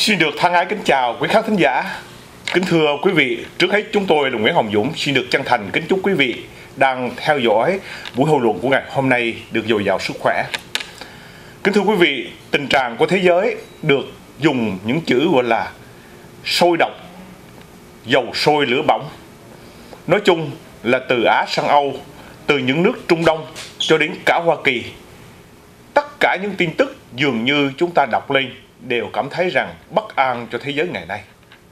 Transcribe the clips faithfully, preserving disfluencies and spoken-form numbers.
Xin được thân ái kính chào quý khán thính giả. Kính thưa quý vị, trước hết chúng tôi là Nguyễn Hồng Dũng xin được chân thành kính chúc quý vị đang theo dõi buổi hội luận của ngày hôm nay được dồi dào sức khỏe. Kính thưa quý vị, tình trạng của thế giới được dùng những chữ gọi là sôi động, dầu sôi lửa bỏng. Nói chung là từ Á sang Âu, từ những nước Trung Đông cho đến cả Hoa Kỳ. Tất cả những tin tức dường như chúng ta đọc lên đều cảm thấy rằng bất an cho thế giới ngày nay.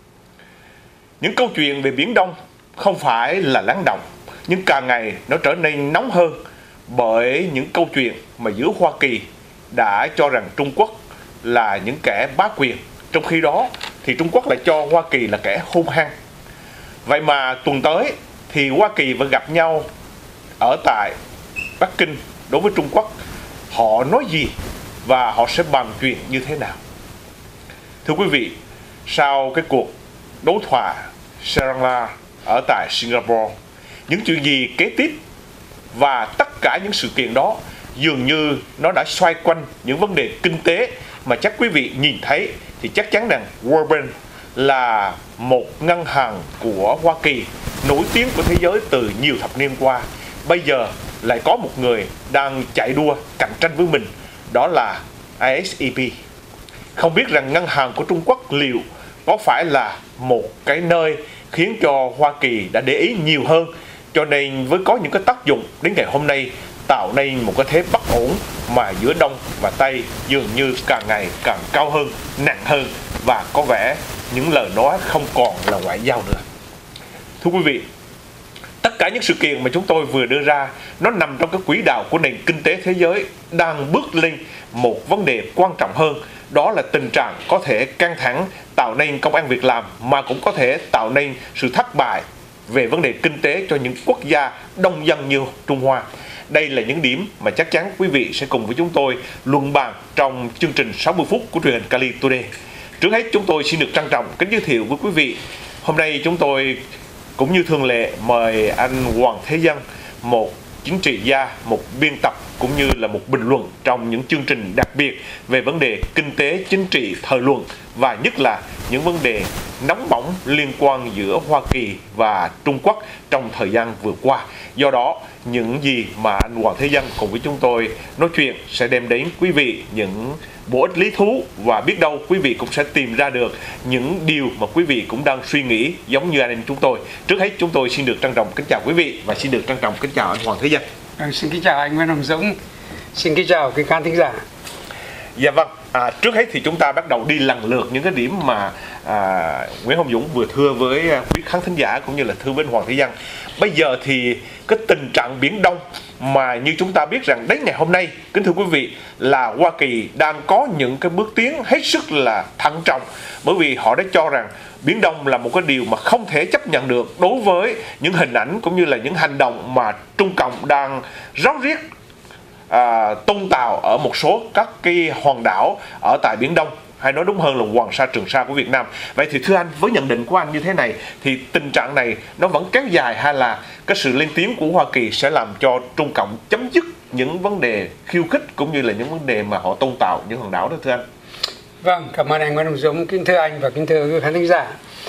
Những câu chuyện về Biển Đông không phải là lắng động, nhưng càng ngày nó trở nên nóng hơn bởi những câu chuyện mà giữa Hoa Kỳ đã cho rằng Trung Quốc là những kẻ bá quyền, trong khi đó thì Trung Quốc lại cho Hoa Kỳ là kẻ hung hăng. Vậy mà tuần tới thì Hoa Kỳ vẫn gặp nhau ở tại Bắc Kinh đối với Trung Quốc. Họ nói gì và họ sẽ bàn chuyện như thế nào? Thưa quý vị, sau cái cuộc đối thoại Shangri-La ở tại Singapore, những chuyện gì kế tiếp và tất cả những sự kiện đó dường như nó đã xoay quanh những vấn đề kinh tế mà chắc quý vị nhìn thấy thì chắc chắn rằng World Bank là một ngân hàng của Hoa Kỳ nổi tiếng của thế giới từ nhiều thập niên qua. Bây giờ lại có một người đang chạy đua cạnh tranh với mình, đó là i ét e pê. Không biết rằng ngân hàng của Trung Quốc liệu có phải là một cái nơi khiến cho Hoa Kỳ đã để ý nhiều hơn, cho nên với có những cái tác dụng đến ngày hôm nay tạo nên một cái thế bất ổn mà giữa Đông và Tây dường như càng ngày càng cao hơn, nặng hơn và có vẻ những lời nói không còn là ngoại giao nữa. Thưa quý vị, tất cả những sự kiện mà chúng tôi vừa đưa ra nó nằm trong cái quỹ đạo của nền kinh tế thế giới đang bước lên một vấn đề quan trọng hơn, đó là tình trạng có thể căng thẳng tạo nên công ăn việc làm mà cũng có thể tạo nên sự thất bại về vấn đề kinh tế cho những quốc gia đông dân như Trung Hoa. Đây là những điểm mà chắc chắn quý vị sẽ cùng với chúng tôi luận bàn trong chương trình sáu mươi phút của truyền hình Cali Today. Trước hết chúng tôi xin được trân trọng kính giới thiệu với quý vị. Hôm nay chúng tôi cũng như thường lệ mời anh Hoàng Thế Dân, một chính trị gia, một biên tập cũng như là một bình luận trong những chương trình đặc biệt về vấn đề kinh tế, chính trị, thời luận và nhất là những vấn đề nóng bỏng liên quan giữa Hoa Kỳ và Trung Quốc trong thời gian vừa qua. Do đó, những gì mà anh Hoàng Thế Dân cùng với chúng tôi nói chuyện sẽ đem đến quý vị những bổ ích lý thú và biết đâu quý vị cũng sẽ tìm ra được những điều mà quý vị cũng đang suy nghĩ giống như anh em chúng tôi. Trước hết chúng tôi xin được trân trọng kính chào quý vị và xin được trân trọng kính chào anh Hoàng Thế Dân. À, xin kính chào anh Nguyễn Hồng Dũng, xin kính chào quý khán thính giả. Dạ vâng, à, trước hết thì chúng ta bắt đầu đi lần lượt những cái điểm mà à, Nguyễn Hồng Dũng vừa thưa với quý khán thính giả cũng như là thưa với Hoàng Thế Dân. Bây giờ thì cái tình trạng Biển Đông mà như chúng ta biết rằng đến ngày hôm nay, kính thưa quý vị, là Hoa Kỳ đang có những cái bước tiến hết sức là thận trọng, bởi vì họ đã cho rằng Biển Đông là một cái điều mà không thể chấp nhận được đối với những hình ảnh cũng như là những hành động mà Trung Cộng đang ráo riết à, tôn tạo ở một số các cái hòn đảo ở tại Biển Đông, hay nói đúng hơn là Hoàng Sa, Trường Sa của Việt Nam. Vậy thì thưa anh, với nhận định của anh như thế này thì tình trạng này nó vẫn kéo dài hay là cái sự lên tiếng của Hoa Kỳ sẽ làm cho Trung Cộng chấm dứt những vấn đề khiêu khích cũng như là những vấn đề mà họ tôn tạo những hòn đảo đó thưa anh? Vâng, cảm ơn anh Nguyễn Hồng Dũng, kính thưa anh và kính thưa quý khán thính giả.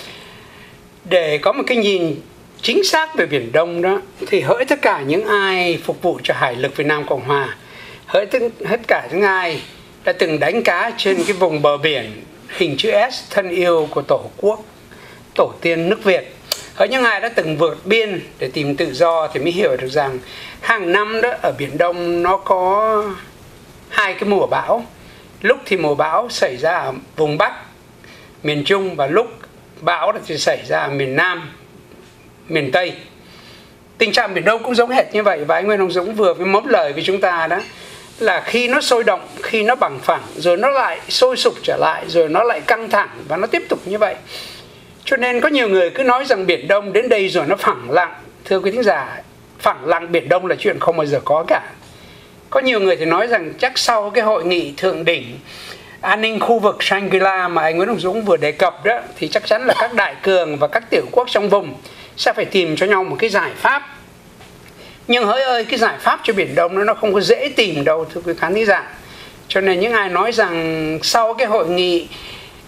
Để có một cái nhìn chính xác về Biển Đông đó thì hỡi tất cả những ai phục vụ cho Hải lực Việt Nam Cộng Hòa, hỡi tất cả những ai đã từng đánh cá trên cái vùng bờ biển hình chữ S thân yêu của Tổ quốc, tổ tiên nước Việt, hỡi những ai đã từng vượt biên để tìm tự do thì mới hiểu được rằng hàng năm đó ở Biển Đông nó có hai cái mùa bão. Lúc thì mùa bão xảy ra ở vùng Bắc, miền Trung, và lúc bão thì xảy ra ở miền Nam, miền Tây. Tình trạng Biển Đông cũng giống hệt như vậy, và anh Nguyễn Hồng Dũng vừa mới móm lời với chúng ta đó là khi nó sôi động, khi nó bằng phẳng, rồi nó lại sôi sục trở lại, rồi nó lại căng thẳng và nó tiếp tục như vậy. Cho nên có nhiều người cứ nói rằng Biển Đông đến đây rồi nó phẳng lặng. Thưa quý thính giả, phẳng lặng Biển Đông là chuyện không bao giờ có cả. Có nhiều người thì nói rằng chắc sau cái hội nghị thượng đỉnh an ninh khu vực Shangri-La mà anh Nguyễn Hồng Dũng vừa đề cập đó, thì chắc chắn là các đại cường và các tiểu quốc trong vùng sẽ phải tìm cho nhau một cái giải pháp. Nhưng hỡi ơi, cái giải pháp cho Biển Đông nó không có dễ tìm đâu thưa quý khán thính giả. Cho nên những ai nói rằng sau cái hội nghị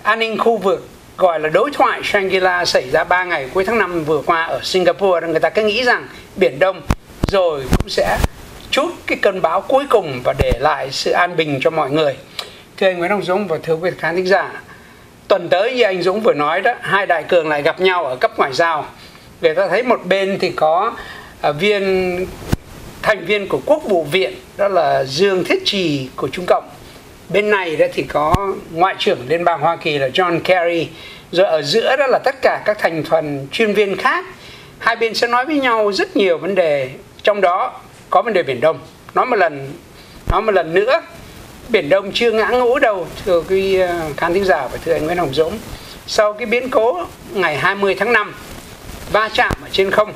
an ninh khu vực gọi là đối thoại Shangri-La xảy ra ba ngày cuối tháng năm vừa qua ở Singapore. Người ta cứ nghĩ rằng Biển Đông rồi cũng sẽ trút cái cơn bão cuối cùng và để lại sự an bình cho mọi người. Thưa anh Nguyễn Hồng Dũng và thưa quý khán thính giả, tuần tới như anh Dũng vừa nói đó, hai đại cường lại gặp nhau ở cấp ngoại giao. Người ta thấy một bên thì có uh, viên thành viên của Quốc vụ viện, đó là Dương Thiết Trì của Trung Cộng. Bên này đó thì có Ngoại trưởng Liên bang Hoa Kỳ là John Kerry. Rồi ở giữa đó là tất cả các thành phần chuyên viên khác. Hai bên sẽ nói với nhau rất nhiều vấn đề, trong đó có vấn đề Biển Đông. Nói một lần, nói một lần nữa, Biển Đông chưa ngã ngũ đâu, thưa quý khán thính giả và thưa anh Nguyễn Hồng Dũng. Sau cái biến cố ngày hai mươi tháng năm, va chạm ở trên không,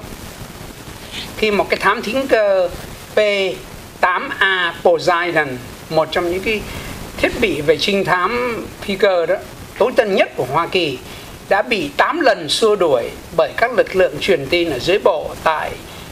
khi một cái thám thính cơ P tám A Poseidon, một trong những cái thiết bị về trinh thám phi cơ đó tối tân nhất của Hoa Kỳ, đã bị tám lần xua đuổi bởi các lực lượng truyền tin ở dưới bộ tại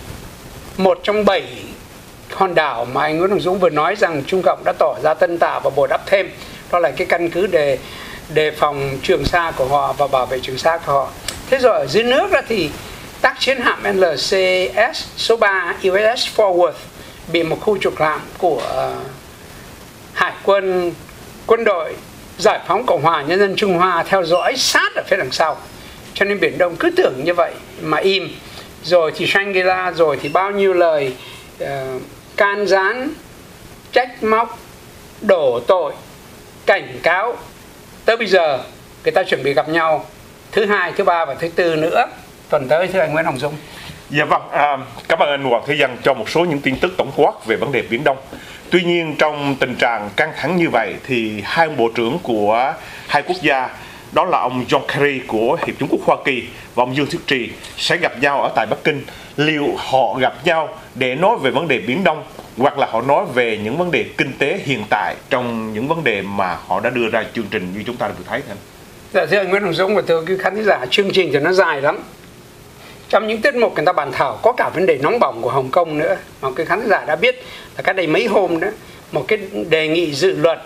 một trong bảy hòn đảo mà anh Nguyễn Hồng Dũng vừa nói rằng Trung Cộng đã tỏ ra tân tạo và bồi đắp thêm. Đó là cái căn cứ đề đề phòng Trường Sa của họ và bảo vệ Trường Sa của họ. Thế rồi ở dưới nước đó thì tác chiến hạm L C S số ba U S S Forward bị một khu trục hạm của uh, Hải quân quân đội Giải phóng Cộng hòa Nhân dân Trung Hoa theo dõi sát ở phía đằng sau. Cho nên Biển Đông cứ tưởng như vậy mà im. Rồi thì Shangri-La, rồi thì bao nhiêu lời uh, can gián, trách móc, đổ tội, cảnh cáo. Tới bây giờ người ta chuẩn bị gặp nhau thứ hai, thứ ba và thứ tư nữa tuần tới, thưa anh Nguyễn Hồng Dũng. Dạ vâng, à, cảm ơn anh Hoàng Thế Dân cho một số những tin tức tổng quát về vấn đề Biển Đông. Tuy nhiên trong tình trạng căng thẳng như vậy thì hai bộ trưởng của hai quốc gia, đó là ông John Kerry của Hiệp chủng quốc Hoa Kỳ và ông Dương Thiết Trì sẽ gặp nhau ở tại Bắc Kinh. Liệu họ gặp nhau để nói về vấn đề Biển Đông hoặc là họ nói về những vấn đề kinh tế hiện tại trong những vấn đề mà họ đã đưa ra chương trình như chúng ta đã vừa thấy không? Dạ thưa anh Nguyễn Hồng Dũng và thưa quý khán giả, chương trình thì nó dài lắm. Trong những tiết mục người ta bàn thảo có cả vấn đề nóng bỏng của Hồng Kông nữa, mà quý khán giả đã biết là cách đây mấy hôm đó, một cái đề nghị dự luật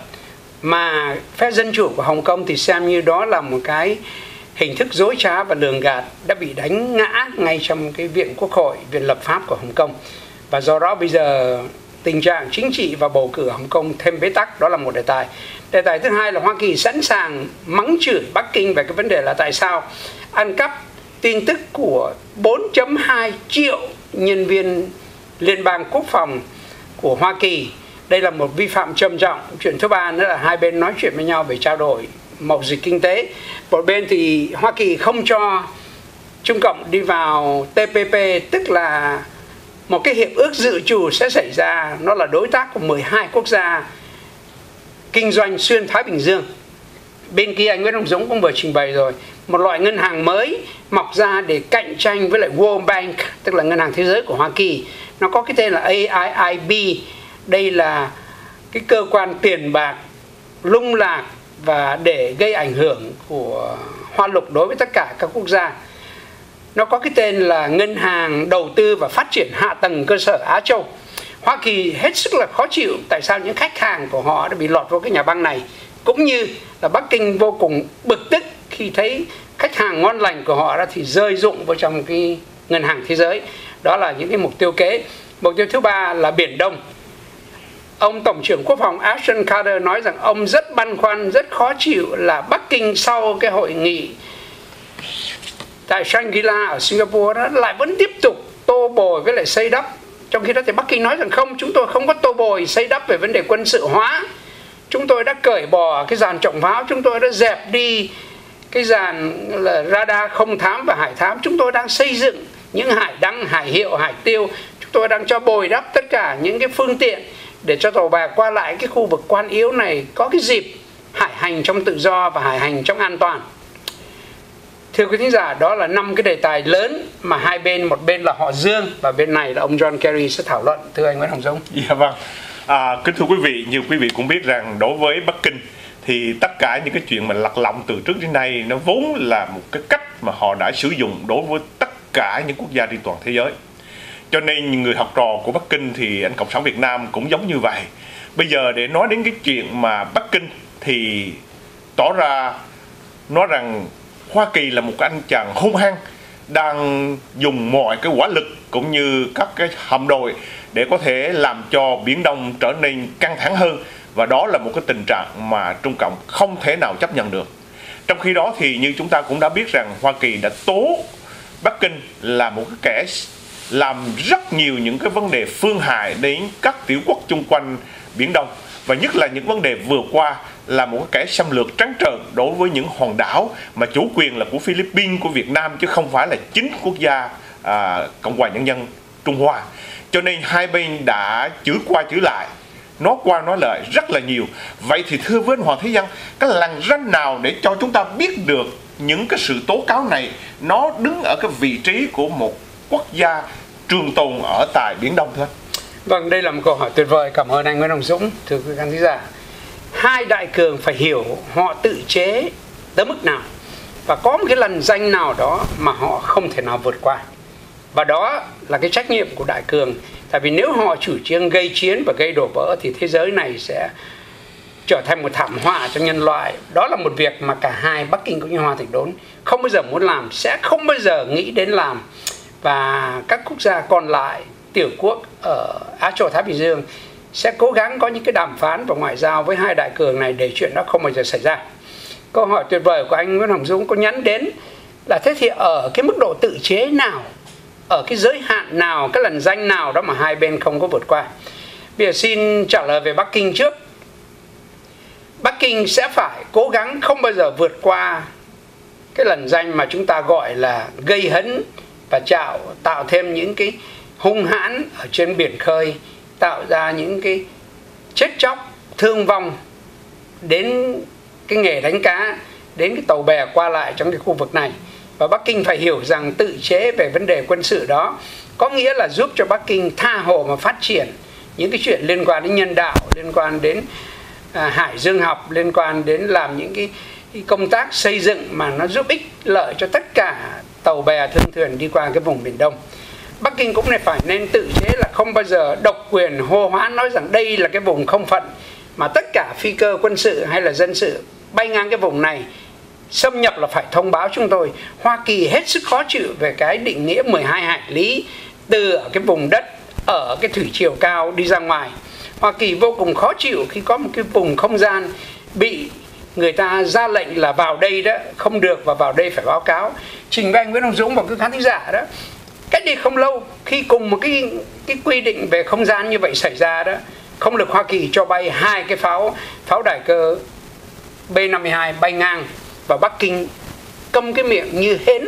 mà phe dân chủ của Hồng Kông thì xem như đó là một cái hình thức dối trá và lường gạt đã bị đánh ngã ngay trong cái viện Quốc hội, viện lập pháp của Hồng Kông. Và do đó bây giờ tình trạng chính trị và bầu cử ở Hồng Kông thêm bế tắc, đó là một đề tài. Đề tài thứ hai là Hoa Kỳ sẵn sàng mắng chửi Bắc Kinh về cái vấn đề là tại sao ăn cắp tin tức của bốn phẩy hai triệu nhân viên Liên bang Quốc phòng của Hoa Kỳ. Đây là một vi phạm trầm trọng. Chuyện thứ ba nữa là hai bên nói chuyện với nhau về trao đổi mậu dịch kinh tế. Một bên thì Hoa Kỳ không cho Trung Cộng đi vào T P P, tức là một cái hiệp ước dự trù sẽ xảy ra, nó là đối tác của mười hai quốc gia kinh doanh xuyên Thái Bình Dương. Bên kia anh Nguyễn Hồng Dũng cũng vừa trình bày rồi, một loại ngân hàng mới mọc ra để cạnh tranh với lại World Bank, tức là ngân hàng thế giới của Hoa Kỳ. Nó có cái tên là A I I B. Đây là cái cơ quan tiền bạc lung lạc và để gây ảnh hưởng của Hoa Lục đối với tất cả các quốc gia. Nó có cái tên là Ngân hàng Đầu tư và Phát triển Hạ tầng Cơ sở Á Châu. Hoa Kỳ hết sức là khó chịu tại sao những khách hàng của họ đã bị lọt vào cái nhà băng này, cũng như là Bắc Kinh vô cùng bực tức khi thấy khách hàng ngon lành của họ đã thì rơi rụng vào trong cái ngân hàng thế giới. Đó là những cái mục tiêu kế. Mục tiêu thứ ba là Biển Đông. Ông Tổng trưởng Quốc phòng Ashton Carter nói rằng ông rất băn khoăn, rất khó chịu là Bắc Kinh sau cái hội nghị tại Shangri-La ở Singapore đó lại vẫn tiếp tục tô bồi với lại xây đắp. Trong khi đó thì Bắc Kinh nói rằng không, chúng tôi không có tô bồi xây đắp về vấn đề quân sự hóa. Chúng tôi đã cởi bỏ cái dàn trọng pháo, chúng tôi đã dẹp đi cái dàn là radar không thám và hải thám. Chúng tôi đang xây dựng những hải đăng, hải hiệu, hải tiêu. Chúng tôi đang cho bồi đắp tất cả những cái phương tiện để cho tàu bè qua lại cái khu vực quan yếu này có cái dịp hải hành trong tự do và hải hành trong an toàn. Thưa quý thính giả, đó là năm cái đề tài lớn mà hai bên, một bên là họ Dương và bên này là ông John Kerry sẽ thảo luận. Thưa anh Nguyễn Hồng Dũng. Dạ vâng. À, kính thưa quý vị, nhiều quý vị cũng biết rằng đối với Bắc Kinh thì tất cả những cái chuyện mà lật lọng từ trước đến nay nó vốn là một cái cách mà họ đã sử dụng đối với tất cả những quốc gia trên toàn thế giới. Cho nên những người học trò của Bắc Kinh thì anh Cộng sản Việt Nam cũng giống như vậy. Bây giờ để nói đến cái chuyện mà Bắc Kinh thì tỏ ra nói rằng Hoa Kỳ là một anh chàng hung hăng, đang dùng mọi cái quả lực cũng như các cái hạm đội để có thể làm cho Biển Đông trở nên căng thẳng hơn, và đó là một cái tình trạng mà Trung Cộng không thể nào chấp nhận được. Trong khi đó thì như chúng ta cũng đã biết rằng Hoa Kỳ đã tố Bắc Kinh là một cái kẻ làm rất nhiều những cái vấn đề phương hại đến các tiểu quốc chung quanh Biển Đông, và nhất là những vấn đề vừa qua là một cái kẻ xâm lược trắng trợn đối với những hòn đảo mà chủ quyền là của Philippines, của Việt Nam, chứ không phải là chính quốc gia à, Cộng hòa Nhân dân Trung Hoa. Cho nên hai bên đã chửi qua chửi lại, nói qua nói lại rất là nhiều. Vậy thì thưa với anh Hoàng Thế Dân, cái lằn ranh nào để cho chúng ta biết được những cái sự tố cáo này nó đứng ở cái vị trí của một quốc gia trường tồn ở tại Biển Đông thưa anh? Vâng, đây là một câu hỏi tuyệt vời. Cảm ơn anh Nguyễn Hồng Dũng. Thưa quý khán giả, hai đại cường phải hiểu họ tự chế tới mức nào, và có một cái lằn ranh nào đó mà họ không thể nào vượt qua. Và đó là cái trách nhiệm của đại cường. Tại vì nếu họ chủ trương gây chiến và gây đổ vỡ thì thế giới này sẽ trở thành một thảm họa cho nhân loại. Đó là một việc mà cả hai, Bắc Kinh cũng như Hoa Thịnh Đốn, không bao giờ muốn làm, sẽ không bao giờ nghĩ đến làm. Và các quốc gia còn lại, tiểu quốc ở Á Châu Thái Bình Dương, sẽ cố gắng có những cái đàm phán và ngoại giao với hai đại cường này để chuyện đó không bao giờ xảy ra. Câu hỏi tuyệt vời của anh Nguyễn Hồng Dũng có nhắn đến là thế thì ở cái mức độ tự chế nào, ở cái giới hạn nào, cái lằn ranh nào đó mà hai bên không có vượt qua. Bây giờ xin trả lời về Bắc Kinh trước. Bắc Kinh sẽ phải cố gắng không bao giờ vượt qua cái lằn ranh mà chúng ta gọi là gây hấn và tạo, tạo thêm những cái hung hãn ở trên biển khơi, tạo ra những cái chết chóc, thương vong đến cái nghề đánh cá, đến cái tàu bè qua lại trong cái khu vực này. Và Bắc Kinh phải hiểu rằng tự chế về vấn đề quân sự đó có nghĩa là giúp cho Bắc Kinh tha hồ mà phát triển những cái chuyện liên quan đến nhân đạo, liên quan đến à, hải dương học, liên quan đến làm những cái, cái công tác xây dựng mà nó giúp ích lợi cho tất cả tàu bè thương thuyền đi qua cái vùng Biển Đông. Bắc Kinh cũng phải nên tự chế là không bao giờ độc quyền hô hoán nói rằng đây là cái vùng không phận, mà tất cả phi cơ quân sự hay là dân sự bay ngang cái vùng này xâm nhập là phải thông báo chúng tôi. Hoa Kỳ hết sức khó chịu về cái định nghĩa mười hai hải lý từ ở cái vùng đất ở cái thủy chiều cao đi ra ngoài. Hoa Kỳ vô cùng khó chịu khi có một cái vùng không gian bị người ta ra lệnh là vào đây đó không được, và vào đây phải báo cáo. Trình với anh Nguyễn Hồng Dũng và các khán thính giả đó, cách đây không lâu khi cùng một cái, cái quy định về không gian như vậy xảy ra đó, không lực Hoa Kỳ cho bay hai cái pháo pháo đài cơ B năm mươi hai bay ngang, và Bắc Kinh câm cái miệng như hến,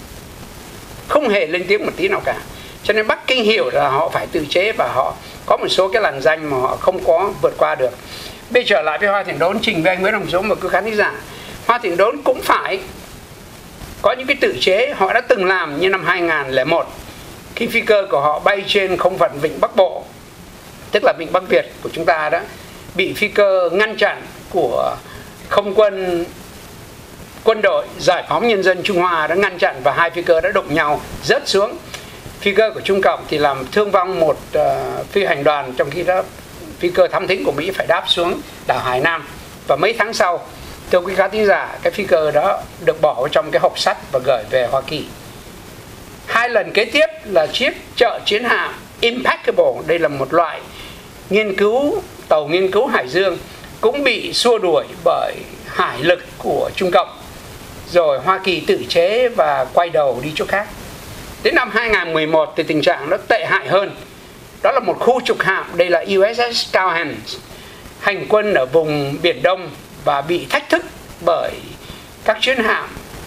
không hề lên tiếng một tí nào cả. Cho nên Bắc Kinh hiểu là họ phải tự chế và họ có một số cái lằn ranh mà họ không có vượt qua được. Bây giờ trở lại với Hoa Thịnh Đốn, trình với anh Nguyễn Hồng Dũng và các khán thính giả, Hoa Thịnh Đốn cũng phải có những cái tự chế họ đã từng làm như năm hai nghìn không trăm lẻ một khi phi cơ của họ bay trên không phận vịnh Bắc Bộ, tức là vịnh Bắc Việt của chúng ta đó, bị phi cơ ngăn chặn của không quân quân đội Giải phóng Nhân dân Trung Hoa đã ngăn chặn, và hai phi cơ đã đụng nhau rớt xuống. Phi cơ của Trung Cộng thì làm thương vong một uh, phi hành đoàn, trong khi đó phi cơ thám thính của Mỹ phải đáp xuống đảo Hải Nam. Và mấy tháng sau, thưa quý khán thính giả, cái phi cơ đó được bỏ vào trong cái hộp sắt và gửi về Hoa Kỳ. Hai lần kế tiếp là chiếc chợ chiến hạm Impeccable, đây là một loại nghiên cứu tàu nghiên cứu hải dương, cũng bị xua đuổi bởi hải lực của Trung Cộng, rồi Hoa Kỳ tự chế và quay đầu đi chỗ khác. Đến năm hai nghìn không trăm mười một thì tình trạng nó tệ hại hơn. Đó là một khu trục hạm, đây là u ét ét Cowhand, hành quân ở vùng Biển Đông và bị thách thức bởi các chiến hạm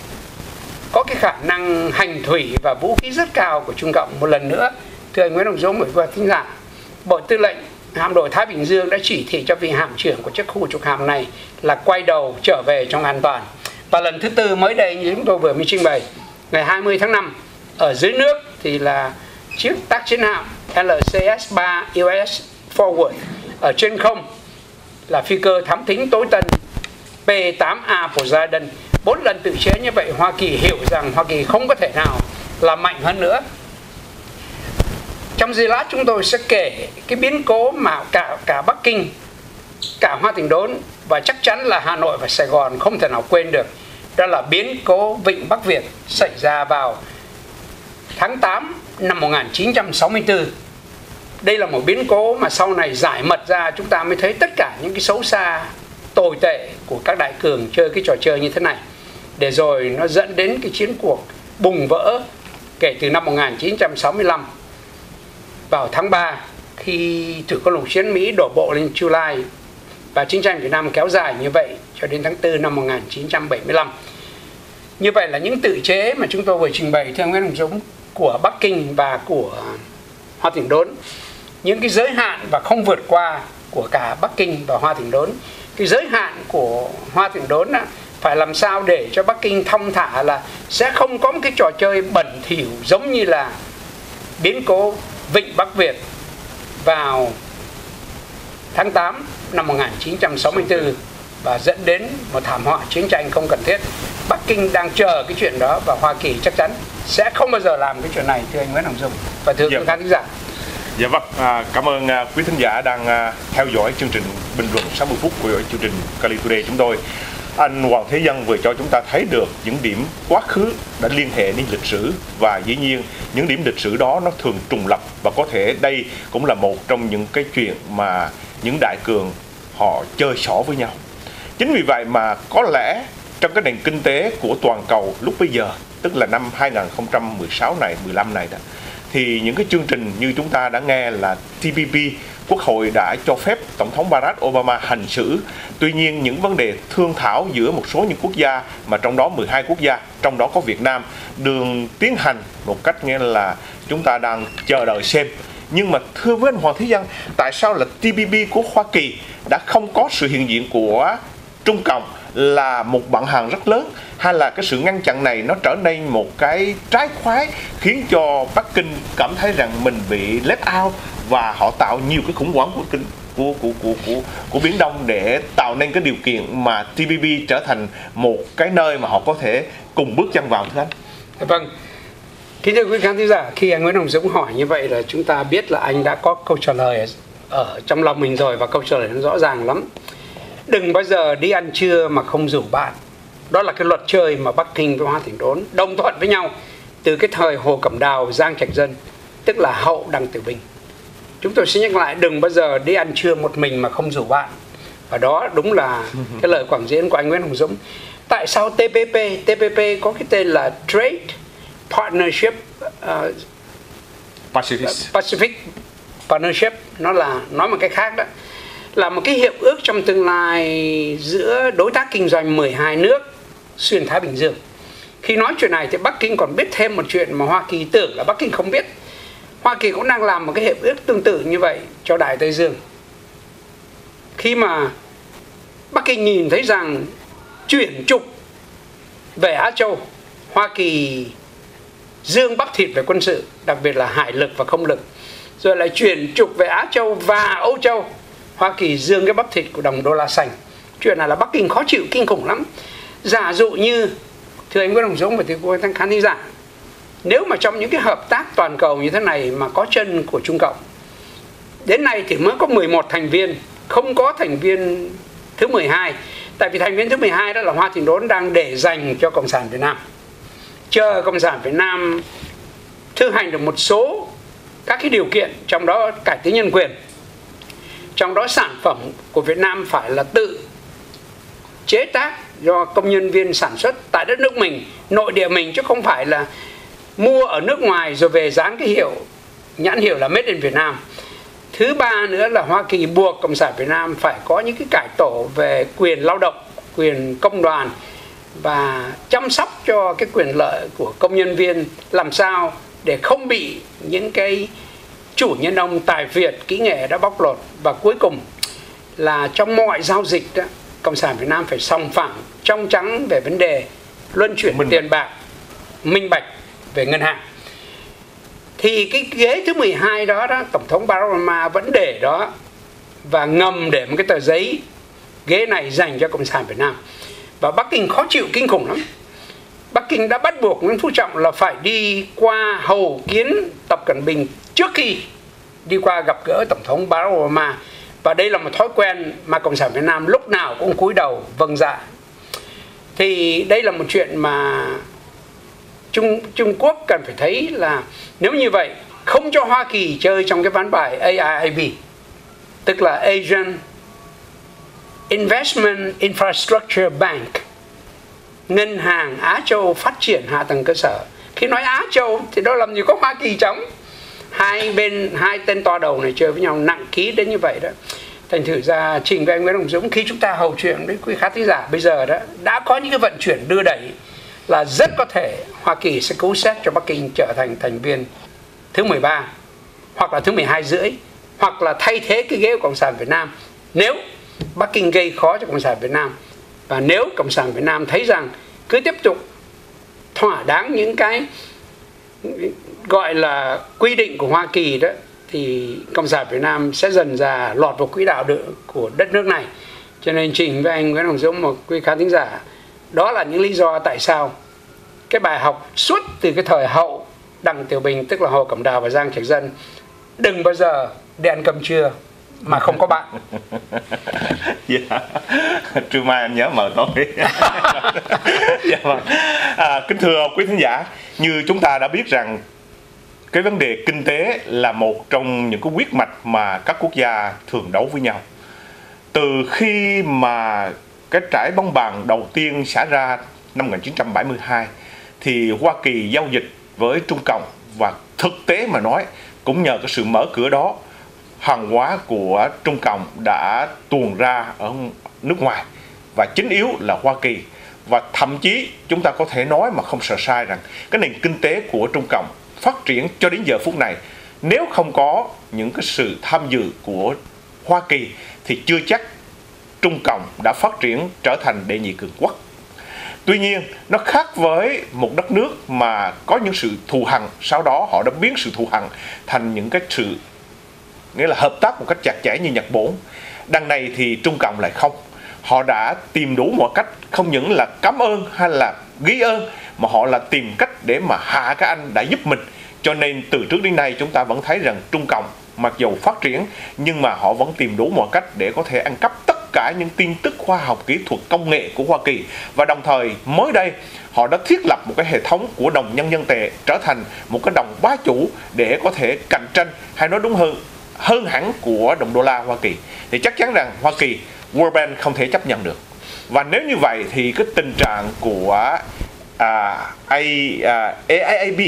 có cái khả năng hành thủy và vũ khí rất cao của Trung Cộng. Một lần nữa, thưa anh Nguyễn Hồng Dũng và thính giả, Bộ Tư lệnh Hạm đội Thái Bình Dương đã chỉ thị cho vị hạm trưởng của chiếc khu trục hạm này là quay đầu trở về trong an toàn. Và lần thứ tư mới đây như chúng tôi vừa mới trình bày, ngày hai mươi tháng năm, ở dưới nước thì là chiếc tác chiến hạm L C S ba u ét ét Forward, ở trên không là phi cơ thám thính tối tân P tám A Poseidon. Bốn lần tự chế như vậy, Hoa Kỳ hiểu rằng Hoa Kỳ không có thể nào làm mạnh hơn nữa. Trong giây lát chúng tôi sẽ kể cái biến cố mà cả cả Bắc Kinh, cả Hoa Thịnh Đốn và chắc chắn là Hà Nội và Sài Gòn không thể nào quên được. đó là biến cố Vịnh Bắc Việt xảy ra vào tháng tám năm một nghìn chín trăm sáu mươi tư. Đây là một biến cố mà sau này giải mật ra chúng ta mới thấy tất cả những cái xấu xa tồi tệ của các đại cường chơi cái trò chơi như thế này, để rồi nó dẫn đến cái chiến cuộc bùng vỡ kể từ năm một nghìn chín trăm sáu mươi lăm vào tháng ba, khi thủy quân lục chiến Mỹ đổ bộ lên Chu Lai và chiến tranh Việt Nam kéo dài như vậy cho đến tháng tư năm một nghìn chín trăm bảy mươi lăm. Như vậy là những tự chế mà chúng tôi vừa trình bày theo Nguyễn Hồng Dũng của Bắc Kinh và của Hoa Thịnh Đốn, những cái giới hạn và không vượt qua của cả Bắc Kinh và Hoa Thịnh Đốn. Cái giới hạn của Hoa Thịnh Đốn á, phải làm sao để cho Bắc Kinh thông thả là sẽ không có một cái trò chơi bẩn thỉu giống như là biến cố Vịnh Bắc Việt vào tháng tám năm một nghìn chín trăm sáu mươi tư và dẫn đến một thảm họa chiến tranh không cần thiết. Bắc Kinh đang chờ cái chuyện đó và Hoa Kỳ chắc chắn sẽ không bao giờ làm cái chuyện này, thưa anh Nguyễn Hồng Dung và thưa quý khán thính giả. Dạ vâng, à, cảm ơn à, quý thính giả đang à, theo dõi chương trình bình luận sáu mươi phút của chương trình Cali Today chúng tôi. Anh Hoàng Thế Dân vừa cho chúng ta thấy được những điểm quá khứ đã liên hệ đến lịch sử, và dĩ nhiên những điểm lịch sử đó nó thường trùng lập, và có thể đây cũng là một trong những cái chuyện mà những đại cường họ chơi xỏ với nhau. Chính vì vậy mà có lẽ trong cái nền kinh tế của toàn cầu lúc bây giờ, tức là năm hai nghìn không trăm mười sáu này, mười lăm này đó, thì những cái chương trình như chúng ta đã nghe là T P P, Quốc hội đã cho phép Tổng thống Barack Obama hành xử. Tuy nhiên những vấn đề thương thảo giữa một số những quốc gia, mà trong đó mười hai quốc gia, trong đó có Việt Nam, đường tiến hành một cách nghĩa là chúng ta đang chờ đợi xem. Nhưng mà thưa với anh Hoàng Thế Dân, tại sao là T P P của Hoa Kỳ đã không có sự hiện diện của Trung Cộng là một bạn hàng rất lớn, hay là cái sự ngăn chặn này nó trở nên một cái trái khoái khiến cho Bắc Kinh cảm thấy rằng mình bị left out, và họ tạo nhiều cái khủng hoảng của kinh của của của của của Biển Đông để tạo nên cái điều kiện mà T P P trở thành một cái nơi mà họ có thể cùng bước chân vào, thưa anh. Vâng, kính thưa quý khán thính giả, khi anh Nguyễn Hồng Dũng hỏi như vậy là chúng ta biết là anh đã có câu trả lời ở trong lòng mình rồi, và câu trả lời nó rõ ràng lắm. Đừng bao giờ đi ăn trưa mà không rủ bạn. Đó là cái luật chơi mà Bắc Kinh và Hoa Thịnh Đốn đồng thuận với nhau từ cái thời Hồ Cẩm Đào, Giang Trạch Dân, tức là hậu Đặng Tử Bình. Chúng tôi sẽ nhắc lại, đừng bao giờ đi ăn trưa một mình mà không rủ bạn. Và đó đúng là cái lời quảng diễn của anh Nguyễn Hồng Dũng. Tại sao T P P? T P P có cái tên là Trade Partnership uh, Pacific. Pacific Partnership. Nó là, nói một cách khác đó, là một cái hiệp ước trong tương lai giữa đối tác kinh doanh mười hai nước xuyên Thái Bình Dương. Khi nói chuyện này thì Bắc Kinh còn biết thêm một chuyện mà Hoa Kỳ tưởng là Bắc Kinh không biết. Hoa Kỳ cũng đang làm một cái hiệp ước tương tự như vậy cho Đại Tây Dương. Khi mà Bắc Kinh nhìn thấy rằng chuyển trục về Á Châu, Hoa Kỳ dương bắp thịt về quân sự, đặc biệt là hải lực và không lực, rồi lại chuyển trục về Á Châu và Âu Châu, Hoa Kỳ dương cái bắp thịt của đồng đô la xanh. Chuyện này là Bắc Kinh khó chịu kinh khủng lắm. Giả dụ như, thưa anh Nguyễn Hồng Dũng và thưa quý khán thính giả, nếu mà trong những cái hợp tác toàn cầu như thế này mà có chân của Trung Cộng, đến nay thì mới có mười một thành viên, không có thành viên thứ mười hai. Tại vì thành viên thứ mười hai đó là Hoa Thịnh Đốn đang để dành cho Cộng sản Việt Nam, chờ Cộng sản Việt Nam thực hành được một số các cái điều kiện, trong đó cải tiến nhân quyền, trong đó sản phẩm của Việt Nam phải là tự chế tác do công nhân viên sản xuất tại đất nước mình, nội địa mình, chứ không phải là mua ở nước ngoài rồi về dán cái hiệu, nhãn hiệu là Made in Việt Nam. Thứ ba nữa là Hoa Kỳ buộc Cộng sản Việt Nam phải có những cái cải tổ về quyền lao động, quyền công đoàn, và chăm sóc cho cái quyền lợi của công nhân viên làm sao để không bị những cái chủ nhân ông tài Việt kỹ nghệ đã bóc lột. Và cuối cùng là trong mọi giao dịch đó, Cộng sản Việt Nam phải sòng phẳng, trong trắng về vấn đề luân chuyển Minh tiền bạc, minh bạch về ngân hàng. Thì cái ghế thứ mười hai đó, đó Tổng thống Barack Obama vẫn để đó, và ngầm để một cái tờ giấy ghế này dành cho Cộng sản Việt Nam. Và Bắc Kinh khó chịu kinh khủng lắm. Bắc Kinh đã bắt buộc Nguyễn Phú Trọng là phải đi qua hầu kiến Tập Cận Bình trước khi đi qua gặp gỡ Tổng thống Barack Obama. Và đây là một thói quen mà Cộng sản Việt Nam lúc nào cũng cúi đầu vâng dạ. Thì đây là một chuyện mà Trung, Trung Quốc cần phải thấy là nếu như vậy không cho Hoa Kỳ chơi trong cái ván bài a i i bê, tức là Asian Investment Infrastructure Bank, ngân hàng Á Châu phát triển hạ tầng cơ sở. Khi nói Á Châu thì đó làm gì có Hoa Kỳ trống. Hai bên, hai tên to đầu này chơi với nhau nặng ký đến như vậy đó. Thành thử ra Trình với anh Nguyễn Hồng Dũng, khi chúng ta hầu chuyện với quý khán thính giả bây giờ đó, đã có những cái vận chuyển đưa đẩy là rất có thể Hoa Kỳ sẽ cứu xét cho Bắc Kinh trở thành thành viên thứ mười ba hoặc là thứ mười hai rưỡi, hoặc là thay thế cái ghế của Cộng sản Việt Nam nếu Bắc Kinh gây khó cho Cộng sản Việt Nam. Và nếu Cộng sản Việt Nam thấy rằng cứ tiếp tục thỏa đáng những cái gọi là quy định của Hoa Kỳ đó, thì Cộng sản Việt Nam sẽ dần dà lọt vào quỹ đạo của đất nước này. Cho nên Trình với anh Nguyễn Hồng Dũng, một quý khán thính giả, đó là những lý do tại sao cái bài học suốt từ cái thời hậu Đặng Tiểu Bình, tức là Hồ Cẩm Đào và Giang Trạch Dân, đừng bao giờ đi ăn cơm trưa mà không có bạn. Dạ, trưa mai em nhớ mời tôi. Dạ vâng. À, kính thưa quý thính giả, như chúng ta đã biết rằng cái vấn đề kinh tế là một trong những cái huyết mạch mà các quốc gia thường đấu với nhau. Từ khi mà cái trải bóng bàn đầu tiên xảy ra năm một nghìn chín trăm bảy mươi hai thì Hoa Kỳ giao dịch với Trung Cộng, và thực tế mà nói cũng nhờ cái sự mở cửa đó, hàng hóa của Trung Cộng đã tuồn ra ở nước ngoài và chính yếu là Hoa Kỳ. Và thậm chí chúng ta có thể nói mà không sợ sai rằng cái nền kinh tế của Trung Cộng phát triển cho đến giờ phút này, nếu không có những cái sự tham dự của Hoa Kỳ thì chưa chắc Trung Cộng đã phát triển trở thành đệ nhị cường quốc. Tuy nhiên, nó khác với một đất nước mà có những sự thù hằn, sau đó họ đã biến sự thù hằn thành những cái sự, nghĩa là hợp tác một cách chặt chẽ như Nhật Bản. Đằng này thì Trung Cộng lại không. Họ đã tìm đủ mọi cách, không những là cảm ơn hay là ghi ơn, mà họ là tìm cách để mà hạ các anh đã giúp mình. Cho nên từ trước đến nay chúng ta vẫn thấy rằng Trung Cộng mặc dù phát triển nhưng mà họ vẫn tìm đủ mọi cách để có thể ăn cắp tất cả những tin tức khoa học kỹ thuật công nghệ của Hoa Kỳ. Và đồng thời mới đây họ đã thiết lập một cái hệ thống của đồng nhân dân tệ trở thành một cái đồng bá chủ để có thể cạnh tranh, hay nói đúng hơn hơn hẳn của đồng đô la Hoa Kỳ. Thì chắc chắn rằng Hoa Kỳ, World Bank không thể chấp nhận được. Và nếu như vậy thì cái tình trạng của à, a i i bê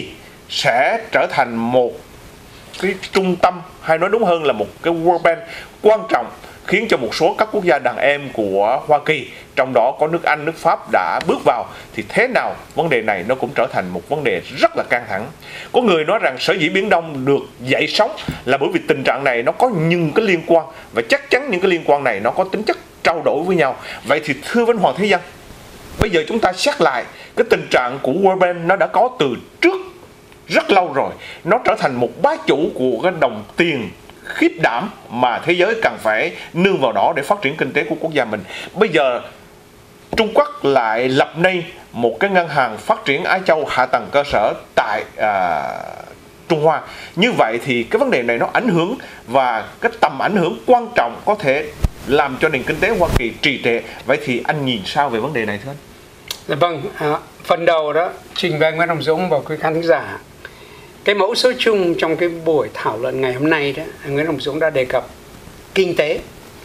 sẽ trở thành một cái trung tâm, hay nói đúng hơn là một cái World Bank quan trọng, khiến cho một số các quốc gia đàn em của Hoa Kỳ, trong đó có nước Anh, nước Pháp đã bước vào, thì thế nào vấn đề này nó cũng trở thành một vấn đề rất là căng thẳng. Có người nói rằng sở dĩ Biển Đông được dậy sóng là bởi vì tình trạng này nó có những cái liên quan, và chắc chắn những cái liên quan này nó có tính chất trao đổi với nhau. Vậy thì thưa Vinh Hoàng Thế Dân, bây giờ chúng ta xét lại cái tình trạng của World Bank, nó đã có từ trước rất lâu rồi. Nó trở thành một bá chủ của cái đồng tiền khiếp đảm mà thế giới cần phải nương vào đó để phát triển kinh tế của quốc gia mình. Bây giờ Trung Quốc lại lập nên một cái ngân hàng phát triển Á Châu hạ tầng cơ sở tại à, Trung Hoa. Như vậy thì cái vấn đề này nó ảnh hưởng, và cái tầm ảnh hưởng quan trọng có thể làm cho nền kinh tế Hoa Kỳ trì trệ. Vậy thì anh nhìn sao về vấn đề này thưa anh? Dạ vâng, à, phần đầu đó Trình và anh Nguyễn Hồng Dũng và quý khán thính giả, cái mẫu số chung trong cái buổi thảo luận ngày hôm nay đó, anh Nguyễn Hồng Dũng đã đề cập kinh tế.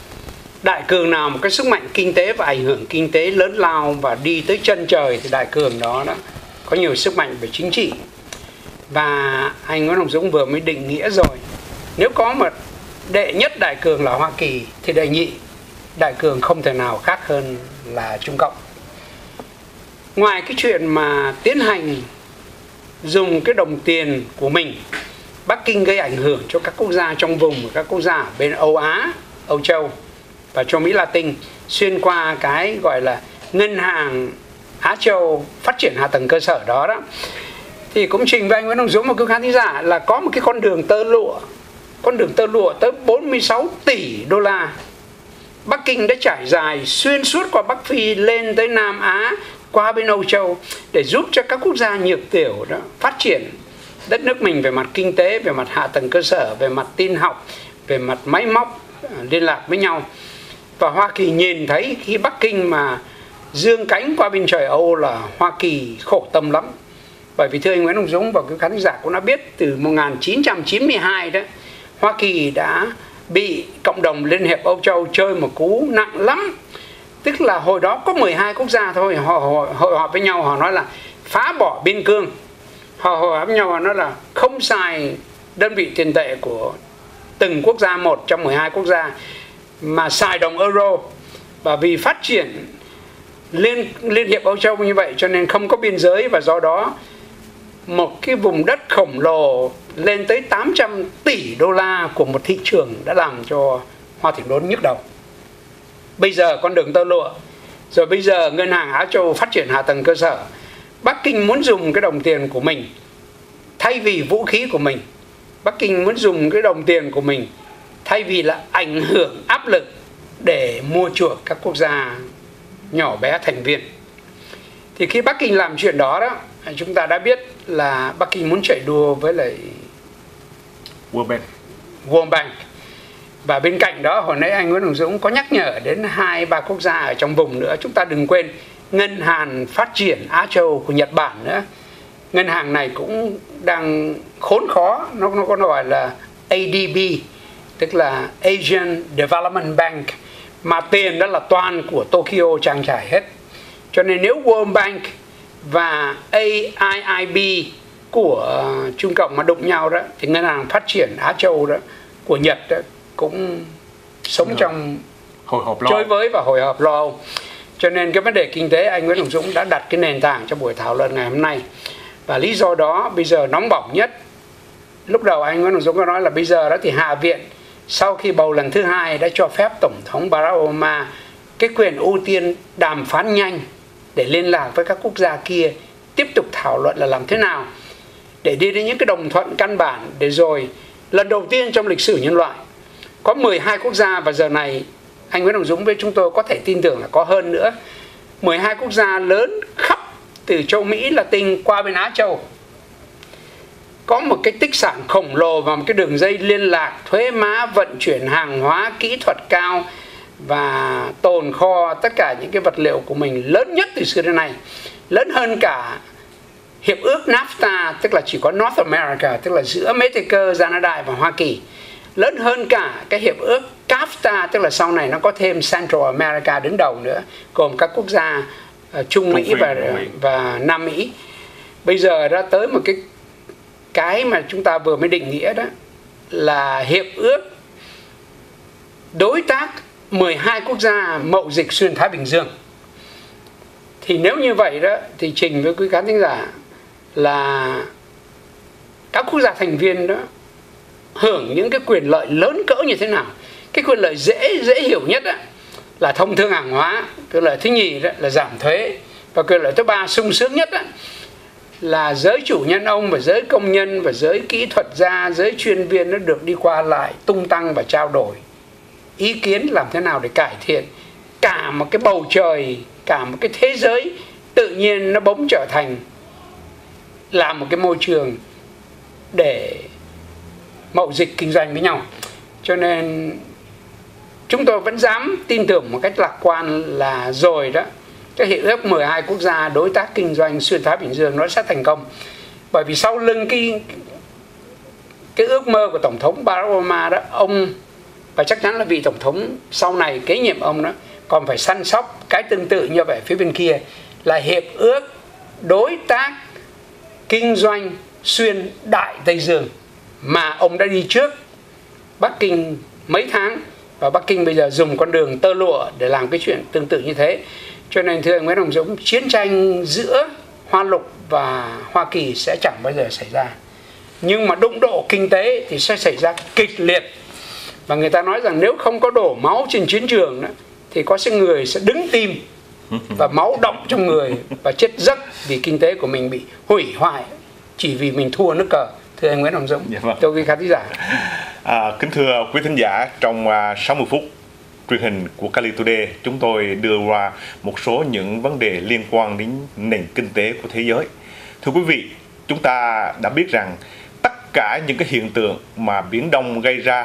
Đại cường nào một cái sức mạnh kinh tế và ảnh hưởng kinh tế lớn lao và đi tới chân trời thì đại cường đó đó có nhiều sức mạnh về chính trị. Và anh Nguyễn Hồng Dũng vừa mới định nghĩa rồi, nếu có một đệ nhất đại cường là Hoa Kỳ thì đệ nhị đại cường không thể nào khác hơn là Trung Cộng. Ngoài cái chuyện mà tiến hành dùng cái đồng tiền của mình, Bắc Kinh gây ảnh hưởng cho các quốc gia trong vùng, các quốc gia ở bên Âu Á, Âu Châu và châu Mỹ Latin xuyên qua cái gọi là ngân hàng Á Châu phát triển hạ tầng cơ sở đó đó, thì cũng trình với anh Nguyễn Hồng Dũng một quý khán thính giả là có một cái con đường tơ lụa, con đường tơ lụa tới bốn mươi sáu tỷ đô la. Bắc Kinh đã trải dài xuyên suốt qua Bắc Phi lên tới Nam Á, qua bên Âu Châu để giúp cho các quốc gia nhược tiểu đó phát triển đất nước mình về mặt kinh tế, về mặt hạ tầng cơ sở, về mặt tin học, về mặt máy móc liên lạc với nhau. Và Hoa Kỳ nhìn thấy khi Bắc Kinh mà dương cánh qua bên trời Âu là Hoa Kỳ khổ tâm lắm. Bởi vì thưa anh Nguyễn Hồng Dũng và quý khán giả cũng đã biết, từ một nghìn chín trăm chín mươi hai đó, Hoa Kỳ đã bị cộng đồng Liên hiệp Âu Châu chơi một cú nặng lắm. Tức là hồi đó có mười hai quốc gia thôi, họ hội họp với nhau, họ nói là phá bỏ biên cương. Họ hội họp với nhau, họ nói là không xài đơn vị tiền tệ của từng quốc gia một trong mười hai quốc gia, mà xài đồng euro. Và vì phát triển Liên, Liên hiệp Âu Châu như vậy cho nên không có biên giới, và do đó một cái vùng đất khổng lồ lên tới tám trăm tỷ đô la của một thị trường đã làm cho Hoa Thủy Đốn nhức đầu. Bây giờ con đường tơ lụa, rồi bây giờ Ngân hàng Á Châu phát triển hạ tầng cơ sở. Bắc Kinh muốn dùng cái đồng tiền của mình thay vì vũ khí của mình. Bắc Kinh muốn dùng cái đồng tiền của mình thay vì là ảnh hưởng áp lực để mua chuộc các quốc gia nhỏ bé thành viên. Thì khi Bắc Kinh làm chuyện đó đó, chúng ta đã biết là Bắc Kinh muốn chạy đua với lại World Bank. World Bank. Và bên cạnh đó, hồi nãy anh Nguyễn Hồng Dũng có nhắc nhở đến hai ba quốc gia ở trong vùng nữa. Chúng ta đừng quên Ngân hàng Phát triển Á Châu của Nhật Bản nữa. Ngân hàng này cũng đang khốn khó, nó, nó có gọi là A D B, tức là Asian Development Bank, mà tiền đó là toàn của Tokyo trang trải hết. Cho nên nếu World Bank và A I I B của Trung Cộng mà đụng nhau đó, thì Ngân hàng Phát triển Á Châu đó của Nhật đó cũng sống Được. trong hồi hộp lo. chơi với và hồi hộp lo âu. Cho nên cái vấn đề kinh tế, anh Nguyễn Hồng Dũng đã đặt cái nền tảng cho buổi thảo luận ngày hôm nay. Và lý do đó bây giờ nóng bỏng nhất, lúc đầu anh Nguyễn Hồng Dũng có nói là bây giờ đó thì Hạ viện sau khi bầu lần thứ hai đã cho phép Tổng thống Barack Obama cái quyền ưu tiên đàm phán nhanh để liên lạc với các quốc gia kia, tiếp tục thảo luận là làm thế nào để đi đến những cái đồng thuận căn bản, để rồi lần đầu tiên trong lịch sử nhân loại có mười hai quốc gia, và giờ này anh Nguyễn Hồng Dũng với chúng tôi có thể tin tưởng là có hơn nữa, mười hai quốc gia lớn khắp từ châu Mỹ Latin qua bên Á Châu, có một cái tích sản khổng lồ và một cái đường dây liên lạc, thuế má, vận chuyển hàng hóa, kỹ thuật cao và tồn kho tất cả những cái vật liệu của mình lớn nhất từ xưa đến nay, lớn hơn cả hiệp ước NAFTA, tức là chỉ có North America, tức là giữa Mexico, Canada và Hoa Kỳ, lớn hơn cả cái hiệp ước CAFTA, tức là sau này nó có thêm Central America đứng đầu nữa, gồm các quốc gia uh, Trung Mỹ và, và Nam Mỹ. Bây giờ đã tới một cái cái mà chúng ta vừa mới định nghĩa đó là hiệp ước đối tác mười hai quốc gia mậu dịch xuyên Thái Bình Dương. Thì nếu như vậy đó thì trình với quý khán thính giả là các quốc gia thành viên đó hưởng những cái quyền lợi lớn cỡ như thế nào. Cái quyền lợi dễ dễ hiểu nhất đó là thông thương hàng hóa, quyền lợi thứ nhì đó là giảm thuế, và quyền lợi thứ ba sung sướng nhất đó là giới chủ nhân ông và giới công nhân và giới kỹ thuật gia, giới chuyên viên nó được đi qua lại tung tăng và trao đổi ý kiến làm thế nào để cải thiện cả một cái bầu trời, cả một cái thế giới tự nhiên nó bỗng trở thành là một cái môi trường để mậu dịch kinh doanh với nhau. Cho nên chúng tôi vẫn dám tin tưởng một cách lạc quan là rồi đó, cái hiệp ước mười hai quốc gia đối tác kinh doanh xuyên Thái Bình Dương nó sẽ thành công. Bởi vì sau lưng cái cái ước mơ của Tổng thống Barack Obama đó, ông và chắc chắn là vị Tổng thống sau này kế nhiệm ông đó còn phải săn sóc cái tương tự như vậy phía bên kia, là hiệp ước đối tác kinh doanh xuyên Đại Tây Dương mà ông đã đi trước Bắc Kinh mấy tháng, và Bắc Kinh bây giờ dùng con đường tơ lụa để làm cái chuyện tương tự như thế. Cho nên thưa anh Nguyễn Hồng Dũng, chiến tranh giữa Hoa Lục và Hoa Kỳ sẽ chẳng bao giờ xảy ra, nhưng mà đụng độ kinh tế thì sẽ xảy ra kịch liệt. Và người ta nói rằng nếu không có đổ máu trên chiến trường đó, thì có些người sẽ đứng tim và máu động trong người và chết giấc vì kinh tế của mình bị hủy hoại chỉ vì mình thua nước cờ. Thưa anh Nguyễn Hồng Dũng, dạ vâng. Thưa quý khán giả. À, kính thưa quý thính giả, trong uh, sáu mươi phút truyền hình của Cali Today, chúng tôi đưa ra một số những vấn đề liên quan đến nền kinh tế của thế giới. Thưa quý vị, chúng ta đã biết rằng tất cả những cái hiện tượng mà Biển Đông gây ra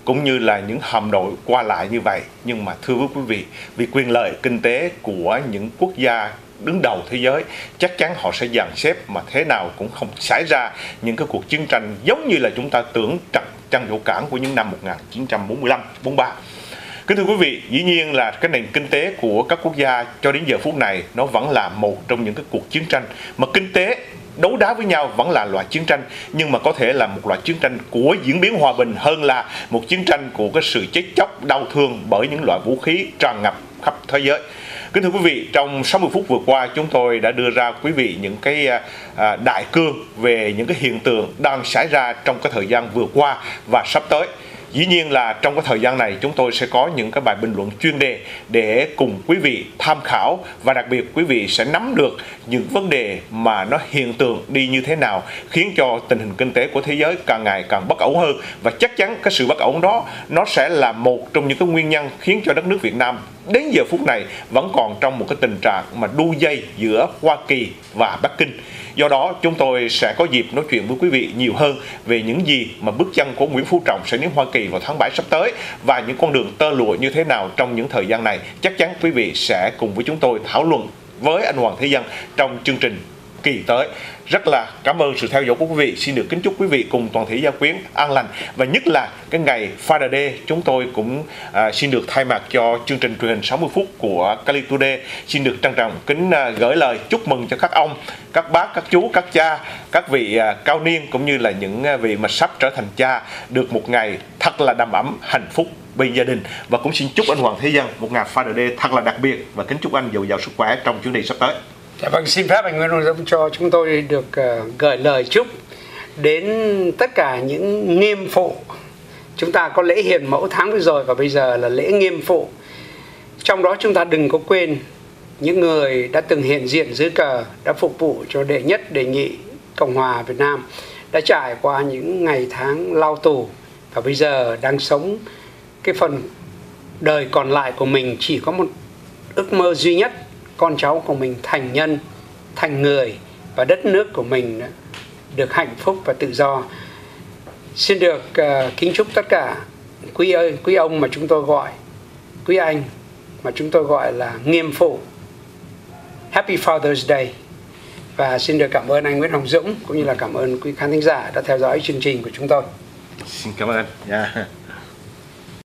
cũng như là những hầm đội qua lại như vậy. Nhưng mà thưa với quý vị, vì quyền lợi kinh tế của những quốc gia đứng đầu thế giới, chắc chắn họ sẽ dàn xếp mà thế nào cũng không xảy ra những cái cuộc chiến tranh giống như là chúng ta tưởng trăng trăng dỗ cản của những năm một nghìn chín trăm bốn mươi lăm bốn mươi ba. Kính thưa quý vị, dĩ nhiên là cái nền kinh tế của các quốc gia cho đến giờ phút này nó vẫn là một trong những cái cuộc chiến tranh mà kinh tế đấu đá với nhau vẫn là loại chiến tranh, nhưng mà có thể là một loại chiến tranh của diễn biến hòa bình hơn là một chiến tranh của cái sự chết chóc đau thương bởi những loại vũ khí tràn ngập khắp thế giới. Kính thưa quý vị, trong sáu mươi phút vừa qua chúng tôi đã đưa ra quý vị những cái à, đại cương về những cái hiện tượng đang xảy ra trong cái thời gian vừa qua và sắp tới. Dĩ nhiên là trong cái thời gian này chúng tôi sẽ có những cái bài bình luận chuyên đề để cùng quý vị tham khảo, và đặc biệt quý vị sẽ nắm được những vấn đề mà nó hiện tượng đi như thế nào khiến cho tình hình kinh tế của thế giới càng ngày càng bất ổn hơn. Và chắc chắn cái sự bất ổn đó nó sẽ là một trong những cái nguyên nhân khiến cho đất nước Việt Nam đến giờ phút này vẫn còn trong một cái tình trạng mà đu dây giữa Hoa Kỳ và Bắc Kinh. Do đó chúng tôi sẽ có dịp nói chuyện với quý vị nhiều hơn về những gì mà bước chân của Nguyễn Phú Trọng sẽ đến Hoa Kỳ vào tháng bảy sắp tới, và những con đường tơ lụa như thế nào trong những thời gian này. Chắc chắn quý vị sẽ cùng với chúng tôi thảo luận với anh Hoàng Thế Dân trong chương trình kỳ tới. Rất là cảm ơn sự theo dõi của quý vị. Xin được kính chúc quý vị cùng toàn thể gia quyến an lành, và nhất là cái ngày Father Day, chúng tôi cũng à, xin được thay mặt cho chương trình truyền hình sáu mươi phút của Cali Today xin được trân trọng kính à, gửi lời chúc mừng cho các ông, các bác, các chú, các cha, các vị à, cao niên cũng như là những à, vị mà sắp trở thành cha được một ngày thật là đầm ấm hạnh phúc bên gia đình. Và cũng xin chúc anh Hoàng Thế Dân một ngày Father Day thật là đặc biệt, và kính chúc anh dồi dào sức khỏe trong chuyến đi sắp tới. Dạ vâng, xin phép anh Nguyễn Hồng Dũng cho chúng tôi được uh, gửi lời chúc đến tất cả những nghiêm phụ. Chúng ta có lễ hiền mẫu tháng vừa rồi và bây giờ là lễ nghiêm phụ. Trong đó chúng ta đừng có quên những người đã từng hiện diện dưới cờ, đã phục vụ cho đệ nhất, đệ nhị Cộng hòa Việt Nam, đã trải qua những ngày tháng lao tù và bây giờ đang sống cái phần đời còn lại của mình chỉ có một ước mơ duy nhất: con cháu của mình thành nhân, thành người, và đất nước của mình được hạnh phúc và tự do. Xin được uh, kính chúc tất cả quý ơi, quý ông mà chúng tôi gọi, quý anh mà chúng tôi gọi là nghiêm phụ, Happy Father's Day. Và xin được cảm ơn anh Nguyễn Hồng Dũng cũng như là cảm ơn quý khán thính giả đã theo dõi chương trình của chúng tôi. Xin cảm ơn anh. Yeah.